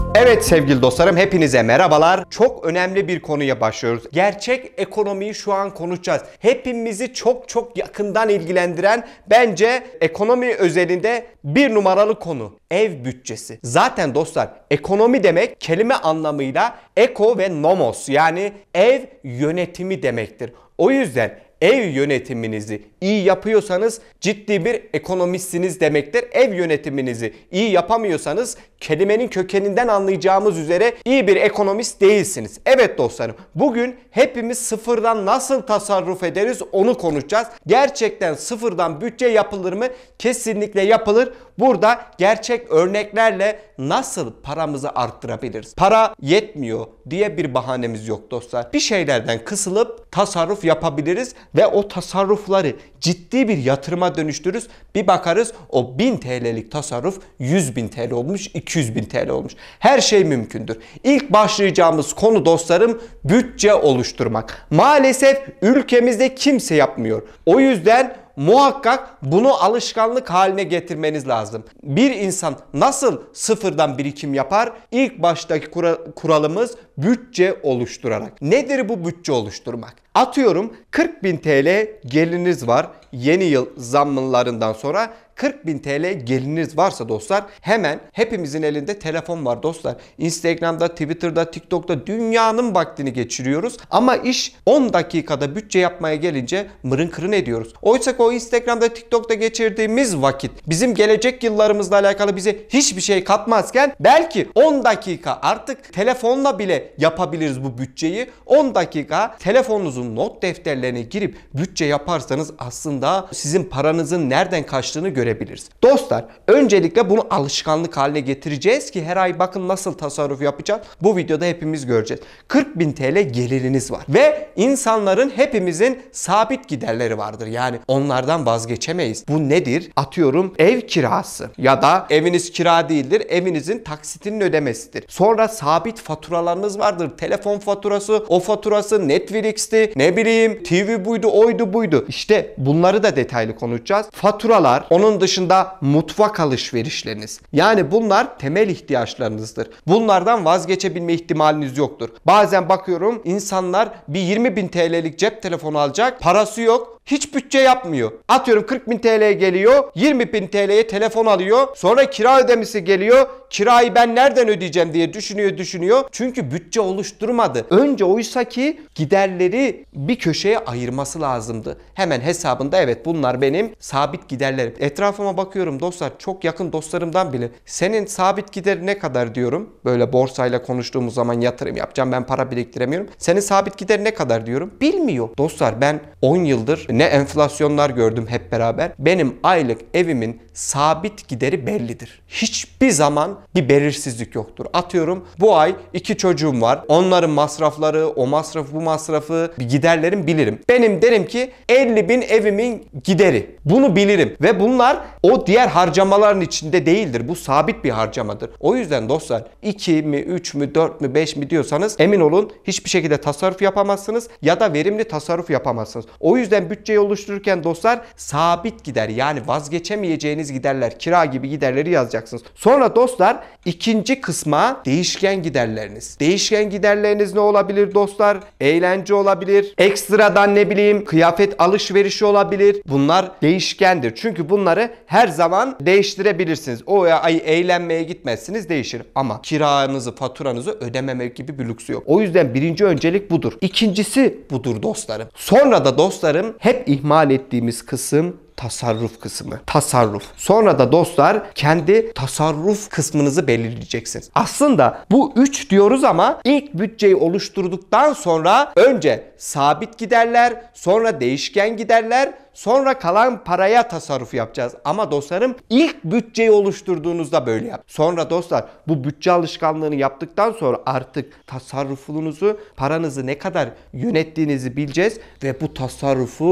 Evet sevgili dostlarım, hepinize merhabalar. Çok önemli bir konuya başlıyoruz. Gerçek ekonomiyi şu an konuşacağız. Hepimizi çok yakından ilgilendiren, bence ekonomi özelinde bir numaralı konu. Ev bütçesi. Zaten dostlar, ekonomi demek kelime anlamıyla eko ve nomos, yani ev yönetimi demektir. O yüzden ev yönetiminizi iyi yapıyorsanız ciddi bir ekonomistsiniz demektir. Ev yönetiminizi iyi yapamıyorsanız kelimenin kökeninden anlayacağımız üzere iyi bir ekonomist değilsiniz. Evet dostlarım, bugün hepimiz sıfırdan nasıl tasarruf ederiz onu konuşacağız. Gerçekten sıfırdan bütçe yapılır mı? Kesinlikle yapılır. Burada gerçek örneklerle nasıl paramızı arttırabiliriz? Para yetmiyor diye bir bahanemiz yok dostlar. Bir şeylerden kısılıp tasarruf yapabiliriz ve o tasarrufları ciddi bir yatırıma dönüştürürüz. Bir bakarız o 1000 TL'lik tasarruf 100.000 TL olmuş, 200.000 TL olmuş. Her şey mümkündür. İlk başlayacağımız konu dostlarım bütçe oluşturmak. Maalesef ülkemizde kimse yapmıyor. O yüzden muhakkak bunu alışkanlık haline getirmeniz lazım. Bir insan nasıl sıfırdan birikim yapar? İlk baştaki kuralımız bütçe oluşturarak. Nedir bu bütçe oluşturmak? Atıyorum 40.000 TL geliriniz var. Yeni yıl zammlarından sonra 40.000 TL geliriniz varsa dostlar, hemen hepimizin elinde telefon var dostlar. Instagram'da, Twitter'da, TikTok'ta dünyanın vaktini geçiriyoruz. Ama iş 10 dakikada bütçe yapmaya gelince mırın kırın ediyoruz. Oysa ki o Instagram'da, TikTok'ta geçirdiğimiz vakit bizim gelecek yıllarımızla alakalı bize hiçbir şey katmazken belki 10 dakika artık telefonla bile yapabiliriz bu bütçeyi. 10 dakika telefonunuzun not defterlerine girip bütçe yaparsanız aslında sizin paranızın nereden kaçtığını görebilirsiniz. Dostlar, öncelikle bunu alışkanlık haline getireceğiz ki her ay bakın nasıl tasarruf yapacağız. Bu videoda hepimiz göreceğiz. 40.000 TL geliriniz var ve insanların, hepimizin sabit giderleri vardır. Yani onlardan vazgeçemeyiz. Bu nedir? Atıyorum ev kirası ya da eviniz kira değildir. Evinizin taksitinin ödemesidir. Sonra sabit faturalarınız vardır. Telefon faturası, o faturası, Netflix'ti, ne bileyim TV buydu, oydu buydu. İşte bunları da detaylı konuşacağız. Faturalar, onun dışında mutfak alışverişleriniz. Yani bunlar temel ihtiyaçlarınızdır. Bunlardan vazgeçebilme ihtimaliniz yoktur. Bazen bakıyorum insanlar bir 20.000 TL'lik cep telefonu alacak, parası yok. Hiç bütçe yapmıyor. Atıyorum 40.000 TL geliyor, 20.000 TL'ye telefon alıyor. Sonra kira ödemesi geliyor. Kirayı ben nereden ödeyeceğim diye düşünüyor. Çünkü bütçe oluşturmadı. Önce oysa ki giderleri bir köşeye ayırması lazımdı. Hemen hesabında evet bunlar benim sabit giderlerim. Etrafıma bakıyorum dostlar, çok yakın dostlarımdan bile senin sabit gideri ne kadar diyorum. Böyle borsayla konuştuğumuz zaman yatırım yapacağım, ben para biriktiremiyorum. Senin sabit gideri ne kadar diyorum. Bilmiyor. Dostlar, ben 10 yıldır ne enflasyonlar gördüm hep beraber. Benim aylık evimin sabit gideri bellidir. Hiçbir zaman bir belirsizlik yoktur. Atıyorum bu ay 2 çocuğum var. Onların masrafları, o masrafı, bu masrafı, giderlerim bilirim. Benim derim ki 50.000 evimin gideri. Bunu bilirim ve bunlar o diğer harcamaların içinde değildir. Bu sabit bir harcamadır. O yüzden dostlar 2 mi, 3 mü, 4 mü, 5 mi diyorsanız emin olun hiçbir şekilde tasarruf yapamazsınız ya da verimli tasarruf yapamazsınız. O yüzden bütçeyi oluştururken dostlar sabit gider, yani vazgeçemeyeceğiniz giderler, kira gibi giderleri yazacaksınız. Sonra dostlar ikinci kısma değişken giderleriniz. Değişken giderleriniz ne olabilir dostlar? Eğlence olabilir. Ekstradan ne bileyim kıyafet alışverişi olabilir. Bunlar değişkendir. Çünkü bunları her zaman değiştirebilirsiniz. O ay eğlenmeye gitmezsiniz, değişir. Ama kiranızı, faturanızı ödememek gibi bir lüksü yok. O yüzden birinci öncelik budur. İkincisi budur dostlarım. Sonra da dostlarım hep ihmal ettiğimiz kısım tasarruf kısmı. Tasarruf. Sonra da dostlar kendi tasarruf kısmınızı belirleyeceksiniz. Aslında bu 3 diyoruz ama ilk bütçeyi oluşturduktan sonra önce sabit giderler, sonra değişken giderler, sonra kalan paraya tasarruf yapacağız. Ama dostlarım ilk bütçeyi oluşturduğunuzda böyle yap. Sonra dostlar bu bütçe alışkanlığını yaptıktan sonra artık tasarrufunuzu, paranızı ne kadar yönettiğinizi bileceğiz ve bu tasarrufu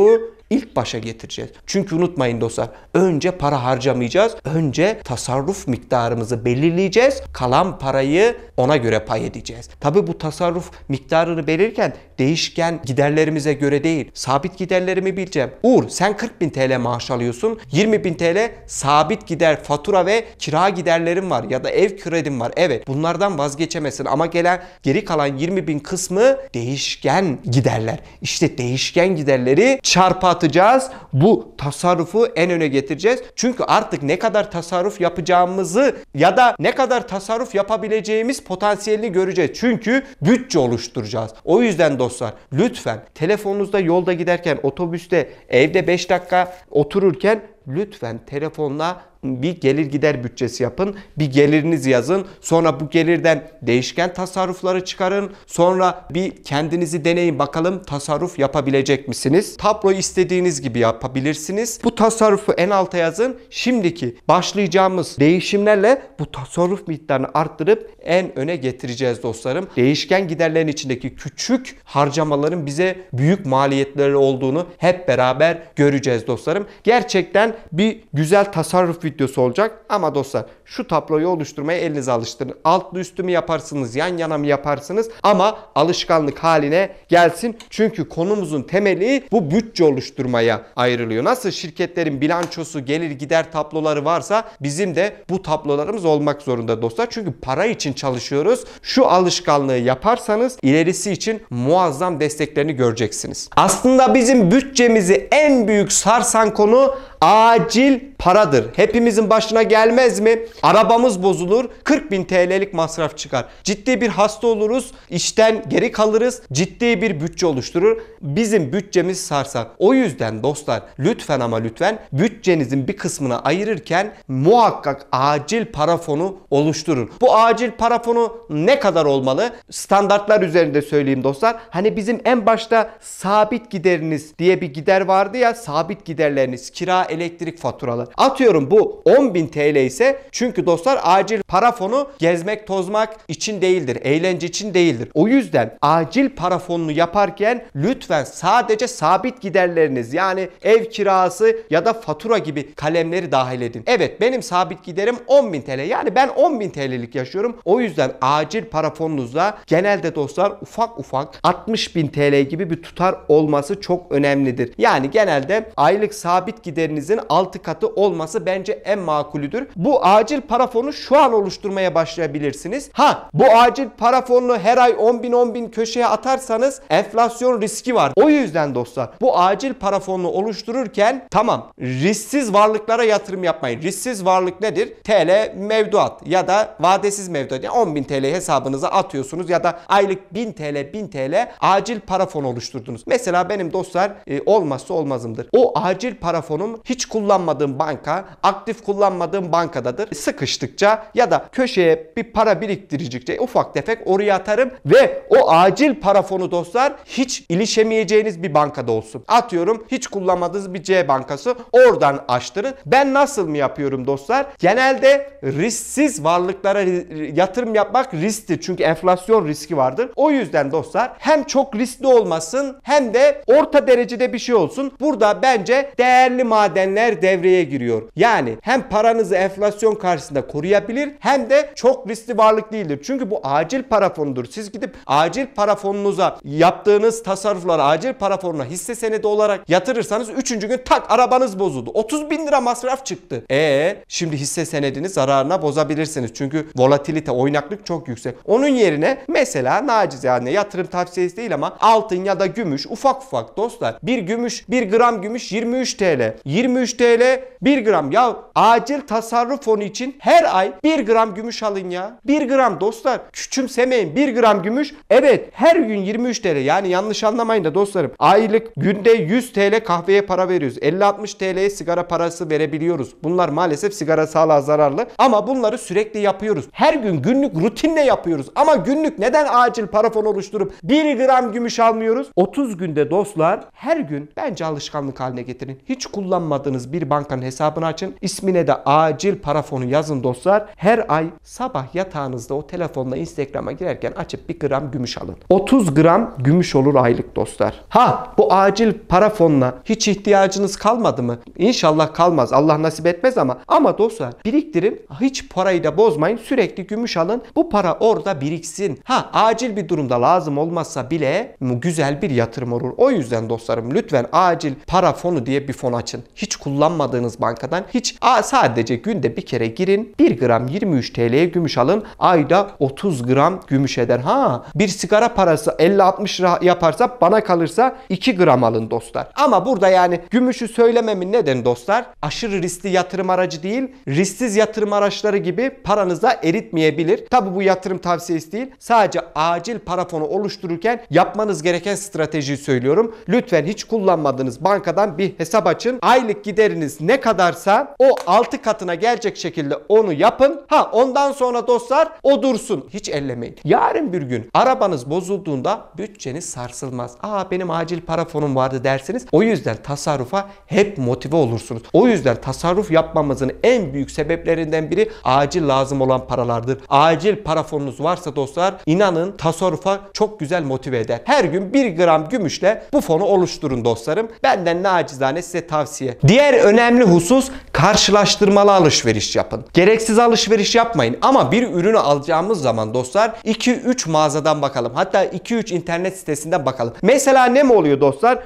ilk başa getireceğiz. Çünkü unutmayın dostlar, önce para harcamayacağız. Önce tasarruf miktarımızı belirleyeceğiz. Kalan parayı ona göre pay edeceğiz. Tabi bu tasarruf miktarını belirlerken değişken giderlerimize göre değil. Sabit giderlerimi bileceğim. Uğur, sen 40.000 TL maaş alıyorsun. 20.000 TL sabit gider, fatura ve kira giderlerim var ya da ev kredim var. Evet, bunlardan vazgeçemezsin ama geri kalan 20.000 kısmı değişken giderler. İşte değişken giderleri çarpı atacağız. Bu tasarrufu en öne getireceğiz. Çünkü artık ne kadar tasarruf yapacağımızı ya da ne kadar tasarruf yapabileceğimiz potansiyelini göreceğiz. Çünkü bütçe oluşturacağız. O yüzden dostlar, lütfen telefonunuzda yolda giderken, otobüste, evde 5 dakika otururken lütfen telefonla bir gelir gider bütçesi yapın. Bir gelirinizi yazın. Sonra bu gelirden değişken tasarrufları çıkarın. Sonra bir kendinizi deneyin bakalım, tasarruf yapabilecek misiniz? Tabloyu istediğiniz gibi yapabilirsiniz. Bu tasarrufu en alta yazın. Şimdiki başlayacağımız değişimlerle bu tasarruf miktarını arttırıp en öne getireceğiz dostlarım. Değişken giderlerin içindeki küçük harcamaların bize büyük maliyetleri olduğunu hep beraber göreceğiz dostlarım. Gerçekten bir güzel tasarruf videosu olacak ama dostlar, şu tabloyu oluşturmaya elinizi alıştırın. Altlı üstü mü yaparsınız, yan yana mı yaparsınız ama alışkanlık haline gelsin. Çünkü konumuzun temeli bu bütçe oluşturmaya ayrılıyor. Nasıl şirketlerin bilançosu, gelir gider tabloları varsa bizim de bu tablolarımız olmak zorunda dostlar. Çünkü para için çalışıyoruz. Şu alışkanlığı yaparsanız ilerisi için muazzam desteklerini göreceksiniz. Aslında bizim bütçemizi en büyük sarsan konu acil paradır. Hepimizin başına gelmez mi? Arabamız bozulur, 40.000 TL'lik masraf çıkar. Ciddi bir hasta oluruz, işten geri kalırız, ciddi bir bütçe oluşturur. Bizim bütçemiz sarsar. O yüzden dostlar, lütfen ama lütfen bütçenizin bir kısmını ayırırken muhakkak acil para fonu oluşturun. Bu acil para fonu ne kadar olmalı? Standartlar üzerinde söyleyeyim dostlar. Hani bizim en başta sabit gideriniz diye bir gider vardı ya, sabit giderleriniz, kira, elektrik faturaları. Atıyorum bu 10.000 TL ise, çünkü dostlar acil para fonu gezmek tozmak için değildir. Eğlence için değildir. O yüzden acil para fonunu yaparken lütfen sadece sabit giderleriniz, yani ev kirası ya da fatura gibi kalemleri dahil edin. Evet, benim sabit giderim 10.000 TL. Yani ben 10.000 TL'lik yaşıyorum. O yüzden acil para fonunuzda genelde dostlar ufak ufak 60.000 TL gibi bir tutar olması çok önemlidir. Yani genelde aylık sabit giderinizin 6 katı olması bence en makulüdür. Bu acil para fonu şu an oluşturmaya başlayabilirsiniz. Bu acil para fonunu her ay 10.000 köşeye atarsanız enflasyon riski var. O yüzden dostlar, bu acil para fonunu oluştururken tamam, risksiz varlıklara yatırım yapmayın. Risksiz varlık nedir? TL mevduat ya da vadesiz mevduat. Yani 10.000 TL hesabınıza atıyorsunuz ya da aylık 1000 TL acil para fonu oluşturdunuz. Mesela benim dostlar olmazsa olmazımdır. O acil para fonum hiç kullanmadığım banka, aktif kullanmadığım bankadadır. Sıkıştıkça ya da köşeye bir para biriktirecekçe ufak tefek oraya atarım ve o acil para fonu dostlar hiç ilişemeyeceğiniz bir bankada olsun. Atıyorum hiç kullanmadığınız bir C bankası, oradan açtırın. Ben nasıl mı yapıyorum dostlar? Genelde risksiz varlıklara yatırım yapmak risktir. Çünkü enflasyon riski vardır. O yüzden dostlar hem çok riskli olmasın hem de orta derecede bir şey olsun. Burada bence değerli madenler devreye giriyor. Yani hem paranızı enflasyon karşısında koruyabilir hem de çok riskli varlık değildir. Çünkü bu acil para fonudur. Siz gidip acil para fonunuza yaptığınız tasarrufları acil para fonuna hisse senedi olarak yatırırsanız 3. gün tak arabanız bozuldu. 30.000 lira masraf çıktı. Şimdi hisse senedini zararına bozabilirsiniz. Çünkü volatilite, oynaklık çok yüksek. Onun yerine mesela nacizane yatırım tavsiyesi değil ama altın ya da gümüş, ufak dostlar. Bir gümüş, 1 gram gümüş 23 TL. 23 TL 1 gram. Ya acil tasarruf fonu için her ay 1 gram gümüş alın ya. 1 gram dostlar. Küçümsemeyin. 1 gram gümüş. Evet, her gün 23 TL. Yani yanlış anlamayın da dostlarım. Aylık günde 100 TL kahveye para veriyoruz. 50-60 TL'ye sigara parası verebiliyoruz. Bunlar maalesef sigara sağlığa zararlı. Ama bunları sürekli yapıyoruz. Her gün günlük rutinle yapıyoruz. Ama günlük neden acil para fonu oluşturup 1 gram gümüş almıyoruz? 30 günde dostlar her gün bence alışkanlık haline getirin. Hiç kullanmadığınız bir bankanın hesabı hesabını açın. İsmine de acil para fonu yazın dostlar. Her ay sabah yatağınızda o telefonla Instagram'a girerken açıp 1 gram gümüş alın. 30 gram gümüş olur aylık dostlar. Ha, bu acil para fonuna hiç ihtiyacınız kalmadı mı? İnşallah kalmaz. Allah nasip etmez ama dostlar biriktirin. Hiç parayı da bozmayın. Sürekli gümüş alın. Bu para orada biriksin. Ha, acil bir durumda lazım olmazsa bile güzel bir yatırım olur. O yüzden dostlarım lütfen acil para fonu diye bir fon açın. Hiç kullanmadığınız bankadan sadece günde bir kere girin. 1 gram 23 TL'ye gümüş alın. Ayda 30 gram gümüş eder. Ha, bir sigara parası 50-60 lira yaparsa bana kalırsa 2 gram alın dostlar. Ama burada yani gümüşü söylememin nedeni dostlar, aşırı riskli yatırım aracı değil, risksiz yatırım araçları gibi paranıza eritmeyebilir. Tabi bu yatırım tavsiyesi değil. Sadece acil para fonu oluştururken yapmanız gereken stratejiyi söylüyorum. Lütfen hiç kullanmadığınız bankadan bir hesap açın. Aylık gideriniz ne kadarsa o 6 katına gelecek şekilde onu yapın. Ha, ondan sonra dostlar o dursun. Hiç ellemeyin. Yarın bir gün arabanız bozulduğunda bütçeniz sarsılmaz. Benim acil para fonum vardı dersiniz. O yüzden tasarrufa hep motive olursunuz. O yüzden tasarruf yapmamızın en büyük sebeplerinden biri acil lazım olan paralardır. Acil para fonunuz varsa dostlar, inanın tasarrufa çok güzel motive eder. Her gün 1 gram gümüşle bu fonu oluşturun dostlarım. Benden nacizane size tavsiye. Diğer önemli husus, karşılaştırmalı alışveriş yapın. Gereksiz alışveriş yapmayın ama bir ürünü alacağımız zaman dostlar 2-3 mağazadan bakalım. Hatta 2-3 internet sitesinden bakalım. Mesela ne mi oluyor dostlar?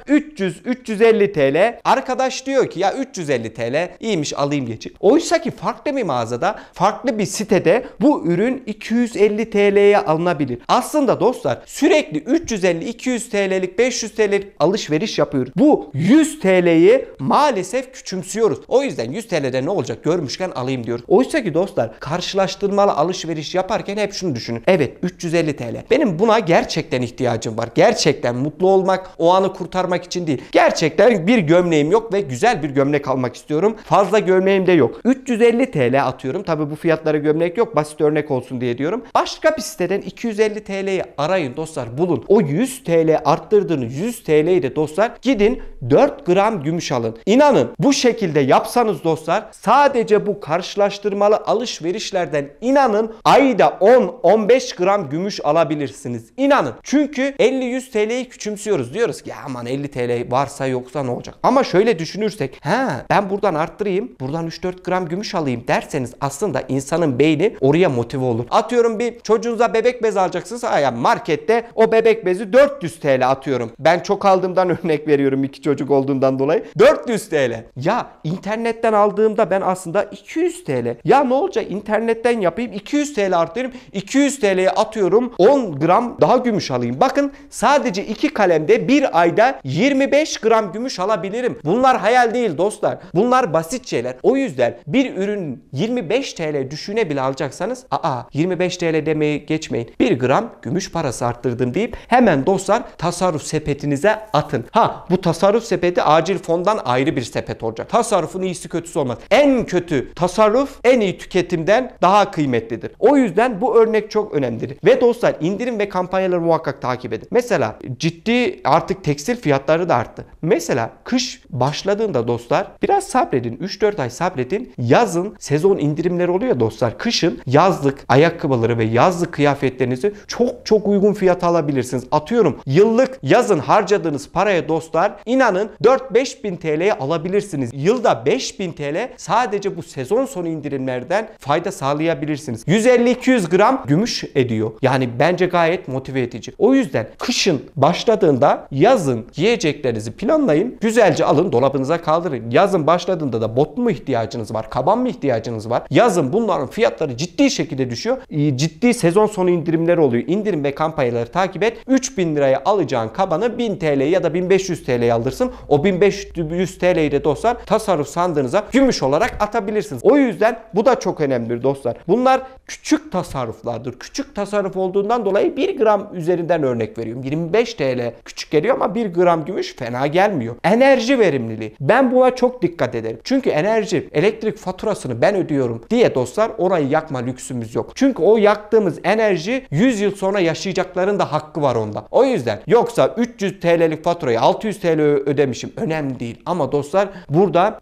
300-350 TL. Arkadaş diyor ki ya 350 TL iyiymiş, alayım geçin. Oysa ki farklı bir mağazada, farklı bir sitede bu ürün 250 TL'ye alınabilir. Aslında dostlar sürekli 350-200 TL'lik 500 TL'lik alışveriş yapıyoruz. Bu 100 TL'yi maalesef küçümsüyoruz. O yüzden 100 TL'de ne olacak görmüşken alayım diyoruz. Oysa ki dostlar karşılaştırmalı alışveriş yaparken hep şunu düşünün. Evet, 350 TL. Benim buna gerçekten ihtiyacım var. Gerçekten mutlu olmak, o anı kurtarmak için değil. Gerçekten bir gömleğim yok ve güzel bir gömlek almak istiyorum. Fazla gömleğim de yok. 350 TL atıyorum. Tabi bu fiyatlara gömlek yok. Basit örnek olsun diye diyorum. Başka bir siteden 250 TL'yi arayın dostlar, bulun. O 100 TL arttırdığınız 100 TL'yi de dostlar gidin 4 gram gümüş alın. İnanın bu şekilde yapsanız dostlar, sadece bu karşılaştırmalı alışverişlerden inanın ayda 10-15 gram gümüş alabilirsiniz. İnanın. Çünkü 50-100 TL'yi küçümsüyoruz. Diyoruz ki ya aman 50 TL varsa yoksa ne olacak? Ama şöyle düşünürsek, ben buradan arttırayım, buradan 3-4 gram gümüş alayım derseniz aslında insanın beyni oraya motive olur. Atıyorum bir çocuğunuza bebek bezi alacaksınız. Yani markette o bebek bezi 400 TL atıyorum. Ben çok aldığımdan örnek veriyorum, 2 çocuk olduğundan dolayı. 400 TL. Ya internetten aldığımda ben aslında 200 TL. Ya ne olacak, internetten yapayım, 200 TL arttırayım, 200 TL'ye atıyorum 10 gram daha gümüş alayım. Bakın sadece 2 kalemde bir ayda 25 gram gümüş alabilirim. Bunlar hayal değil dostlar. Bunlar basit şeyler. O yüzden bir ürün 25 TL düşüğüne bile alacaksanız 25 TL demeyi geçmeyin. 1 gram gümüş parası arttırdım deyip hemen dostlar tasarruf sepetinize atın. Bu tasarruf sepeti acil fondan ayrı bir sepet olacak. Tasarrufun iyisi kötüsü olmaz. En kötü tasarruf en iyi tüketimden daha kıymetlidir. O yüzden bu örnek çok önemlidir. Ve dostlar indirim ve kampanyaları muhakkak takip edin. Mesela ciddi artık tekstil fiyatları da arttı. Mesela kış başladığında dostlar biraz sabredin. 3-4 ay sabredin. Yazın sezon indirimleri oluyor dostlar. Kışın yazlık ayakkabıları ve yazlık kıyafetlerinizi çok uygun fiyata alabilirsiniz. Atıyorum yıllık yazın harcadığınız paraya dostlar inanın 4-5 bin TL'ye alabilirsiniz. Yılda 5 bin TL sadece bu sezon sonu indirimlerden fayda sağlayabilirsiniz. 150-200 gram gümüş ediyor. Yani bence gayet motive edici. O yüzden kışın başladığında yazın yiyeceklerinizi planlayın. Güzelce alın, dolabınıza kaldırın. Yazın başladığında da bot mu ihtiyacınız var? Kaban mı ihtiyacınız var? Yazın bunların fiyatları ciddi şekilde düşüyor. Ciddi sezon sonu indirimleri oluyor. İndirim ve kampanyaları takip et. 3000 liraya alacağın kabanı 1000 TL ya da 1500 TL'ye alırsın. O 1500 TL'yi de dostlar tasarruf sandığınıza gümüş olarak atabilirsiniz. O yüzden bu da çok önemlidir dostlar. Bunlar küçük tasarruflardır. Küçük tasarruf olduğundan dolayı 1 gram üzerinden örnek veriyorum. 25 TL küçük geliyor ama 1 gram gümüş fena gelmiyor. Enerji verimliliği. Ben buna çok dikkat ederim. Çünkü enerji, elektrik faturasını ben ödüyorum diye dostlar orayı yakma lüksümüz yok. Çünkü o yaktığımız enerji 100 yıl sonra yaşayacakların da hakkı var onda. O yüzden yoksa 300 TL'lik faturayı 600 TL ödemişim. Önemli değil. Ama dostlar burada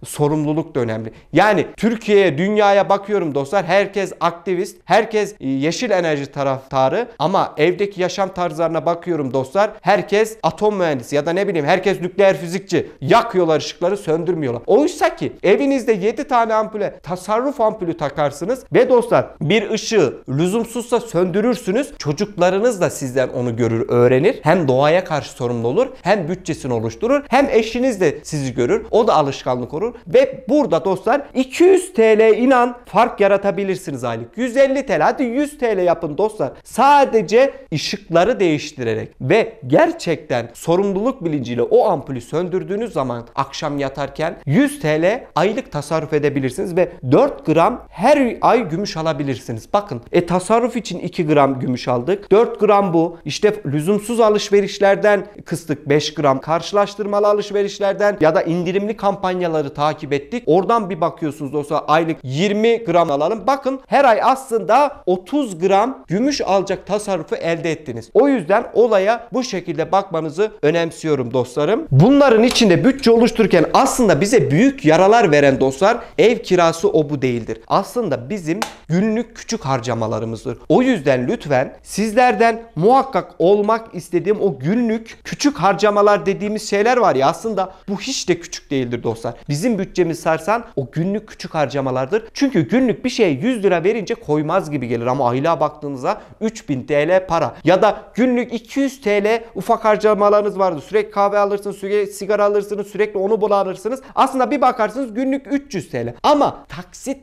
sorumluluk da önemli. Yani Türkiye'ye, dünyaya bakıyorum dostlar. Herkes aktivist, herkes yeşil enerji taraftarı ama evdeki yaşam tarzlarına bakıyorum dostlar. Herkes atom mühendisi ya da ne bileyim herkes nükleer fizikçi. Yakıyorlar ışıkları, söndürmüyorlar. Oysa ki evinizde 7 tane ampule tasarruf ampulü takarsınız ve dostlar bir ışığı lüzumsuzsa söndürürsünüz. Çocuklarınız da sizden onu görür, öğrenir. Hem doğaya karşı sorumlu olur, hem bütçesini oluşturur, hem eşiniz de sizi görür. O da alışkanlık olur ve burada dostlar 200 TL inan fark yaratabilirsiniz aylık. 150 TL hadi 100 TL yapın dostlar. Sadece ışıkları değiştirerek ve gerçekten sorumluluk bilinciyle o ampulü söndürdüğünüz zaman akşam yatarken 100 TL aylık tasarruf edebilirsiniz ve 4 gram her ay gümüş alabilirsiniz. Bakın tasarruf için 2 gram gümüş aldık. 4 gram bu. İşte lüzumsuz alışverişlerden kıstık 5 gram. Karşılaştırmalı alışverişlerden ya da indirimli kampanyaları takip ettik. Oradan bir bakıyorsunuz dostlar aylık 20 gram alalım. Bakın her ay aslında 30 gram gümüş alacak tasarrufu elde ettiniz. O yüzden olaya bu şekilde bakmanızı önemsiyorum dostlarım. Bunların içinde bütçe oluştururken aslında bize büyük yaralar veren dostlar ev kirası o bu değildir. Aslında bizim günlük küçük harcamalarımızdır. O yüzden lütfen sizlerden muhakkak olmak istediğim o günlük küçük harcamalar dediğimiz şeyler var ya aslında bu hiç de küçük değildir dostlar. Bizim bütçemiz sarsan o günlük küçük harcamalardır. Çünkü günlük bir şeye 100 lira verince koymaz gibi gelir ama aylığa baktığınızda 3000 TL para ya da günlük 200 TL ufak harcamalarınız vardı. Sürekli kahve alırsınız, sürekli sigara alırsınız, sürekli onu bunu alırsınız. Aslında bir bakarsınız günlük 300 TL. Ama taksit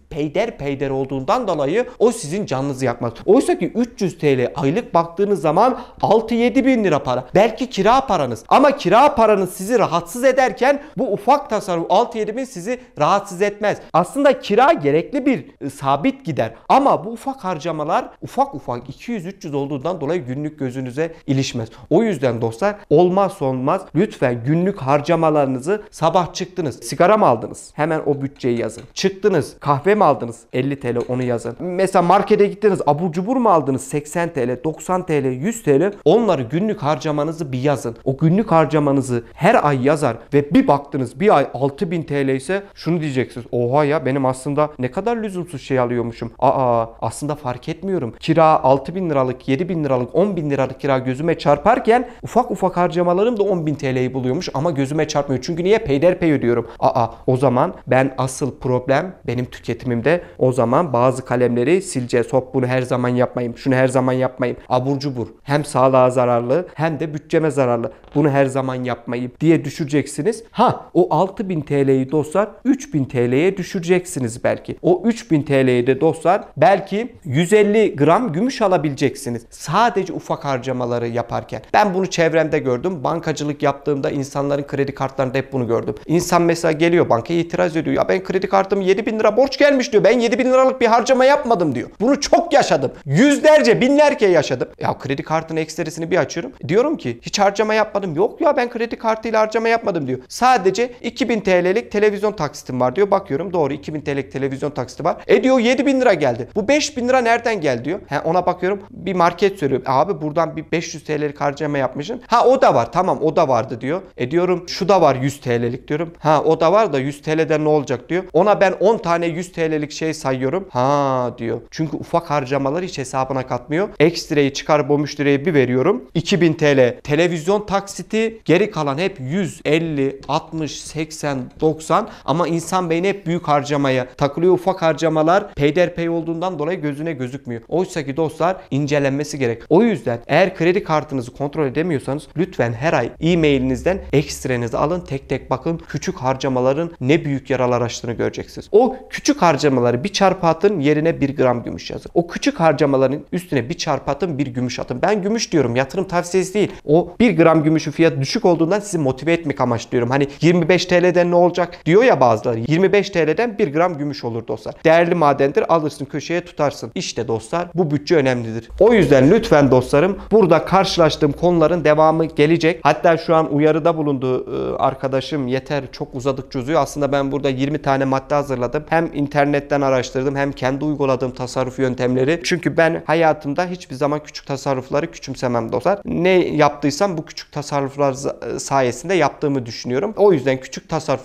peyder olduğundan dolayı o sizin canınızı yakmaz. Oysa ki 300 TL aylık baktığınız zaman 6-7 bin lira para. Belki kira paranız. Ama kira paranız sizi rahatsız ederken bu ufak tasarruf 6-7 bin sizi rahatsız etmez. Aslında kira gerekli bir sabit gider. Ama bu ufak harcamalar ufak 200-300 olduğundan dolayı günlük gözünüze ilişmez. O yüzden dostlar olmazsa olmaz lütfen günlük harcamalarınızı sabah çıktınız. Sigara mı aldınız? Hemen o bütçeyi yazın. Çıktınız. Kahve mi aldınız? 50 TL onu yazın. Mesela markete gittiniz. Abur cubur mu aldınız? 80 TL, 90 TL, 100 TL. Onları günlük harcamanızı bir yazın. O günlük harcamanızı her ay yazar ve bir baktınız bir ay 6000 TL ise şunu diyeceksiniz. Oha ya benim aslında ne kadar lüzumsuz şey alıyormuşum. Aslında fark etmiyorum. Kira 6000 liralık, 7000 liralık, 10.000 liralık kira gözüme çarparken ufak karcamalarım da 10.000 TL'yi buluyormuş ama gözüme çarpmıyor. Çünkü niye? Peyderpey ödüyorum. O zaman ben asıl problem benim tüketimimde. O zaman bazı kalemleri sileceğiz. Hop bunu her zaman yapmayayım. Şunu her zaman yapmayayım. Abur cubur. Hem sağlığa zararlı hem de bütçeme zararlı. Bunu her zaman yapmayayım diye düşüreceksiniz. O 6000 TL'yi dostlar 3000 TL'ye düşüreceksiniz belki. O 3000 TL'yi de dostlar belki 150 gram gümüş alabileceksiniz. Sadece ufak harcamaları yaparken. Ben bunu çevremde gördüm. Bankacılık yaptığımda insanların kredi kartlarında hep bunu gördüm. İnsan mesela geliyor bankaya itiraz ediyor. Ya ben kredi kartım 7000 lira borç gelmiş diyor. Ben 7000 liralık bir harcama yapmadım diyor. Bunu çok yaşadım. Yüzlerce, binlerce yaşadım. Ya kredi kartının ekstresini bir açıyorum. Diyorum ki hiç harcama yapmadım. Yok ya ben kredi kartıyla harcama yapmadım diyor. Sadece 2000 TL'lik televizyon taksitim var diyor. Bakıyorum doğru 2000 TL'lik televizyon taksiti var. Diyor 7000 lira geldi. Bu 5000 lira nereden geldi diyor. Ona bakıyorum bir market söylüyor. Abi buradan bir 500 TL'lik harcama yapmışsın. O da var. Tamam o da vardı diyor. Diyorum şu da var 100 TL'lik diyorum. O da var da 100 TL'den ne olacak diyor. Ona ben 10 tane 100 TL'lik şey sayıyorum. Diyor. Çünkü ufak harcamaları hiç hesabına katmıyor. Ekstreyi çıkarıp o müşteriye bir veriyorum. 2000 TL televizyon taksiti, geri kalan hep 100, 50, 60, 80, 90 ama insan beyni hep büyük harcamaya takılıyor. Ufak harcamalar peyderpey olduğundan dolayı gözüne gözükmüyor. Oysa ki dostlar incelenmesi gerek. O yüzden eğer kredi kartınızı kontrol edemiyorsanız lütfen her ay e-mailinizden ekstrenizi alın. Tek tek bakın. Küçük harcamaların ne büyük yaralar açtığını göreceksiniz. O küçük harcamaları bir çarpı atın, yerine 1 gram gümüş yazın. O küçük harcamaların üstüne bir çarpı atın, bir gümüş atın. Ben gümüş diyorum. Yatırım tavsiyesi değil. O 1 gram gümüşün fiyatı düşük olduğundan sizi motive etmek amaçlıyorum. Hani 25 TL'den ne olacak diyor ya bazıları. 25 TL'den 1 gram gümüş olur dostlar. Değerli madendir. Alırsın köşeye tutarsın. İşte dostlar bu bütçe önemlidir. O yüzden lütfen dostlarım burada karşılaştığım konuların devamı gelecek. Hatta şu an uyarıda bulundu arkadaşım. Yeter çok uzadık uzuyor. Aslında ben burada 20 tane madde hazırladım. Hem internetten araştırdım hem kendi uyguladığım tasarruf yöntemleri. Çünkü ben hayatımda hiçbir zaman küçük tasarrufları küçümsemem dostlar. Ne yaptıysam bu küçük tasarruflar sayesinde yaptığımı düşünüyorum. O yüzden küçük tasarruflar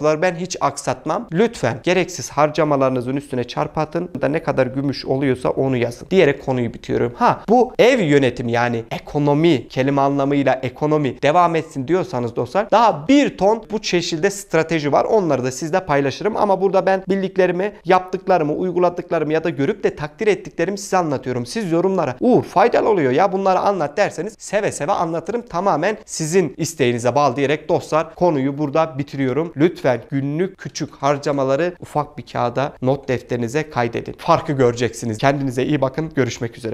toplantıları ben hiç aksatmam. Lütfen gereksiz harcamalarınızın üstüne çarpı atın da ne kadar gümüş oluyorsa onu yazın diyerek konuyu bitiriyorum. Bu ev yönetimi yani ekonomi, kelime anlamıyla ekonomi devam etsin diyorsanız dostlar, daha bir ton bu şekilde strateji var. Onları da sizle paylaşırım ama burada ben bildiklerimi, yaptıklarımı, uyguladıklarımı ya da görüp de takdir ettiklerimi size anlatıyorum. Siz yorumlara Uğur faydalı oluyor ya bunları anlat derseniz seve seve anlatırım. Tamamen sizin isteğinize bağlı diyerek dostlar konuyu burada bitiriyorum. Lütfen günlük küçük harcamaları ufak bir kağıda, not defterinize kaydedin. Farkı göreceksiniz. Kendinize iyi bakın. Görüşmek üzere.